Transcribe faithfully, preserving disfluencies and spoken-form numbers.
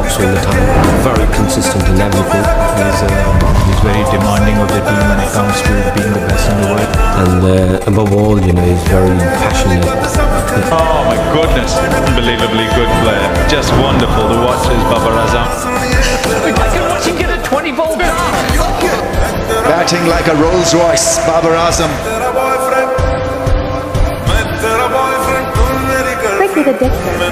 works all the time, very consistent in everything. He's, uh, he's very demanding of the team when it comes to being the best in the world. And uh, above all, you know, he's very passionate. Oh my goodness, unbelievably good player. Just wonderful to watch is Babar Azam. I can watch him get a twenty volt car. Batting like a Rolls Royce, Babar Azam. Click with Addictor.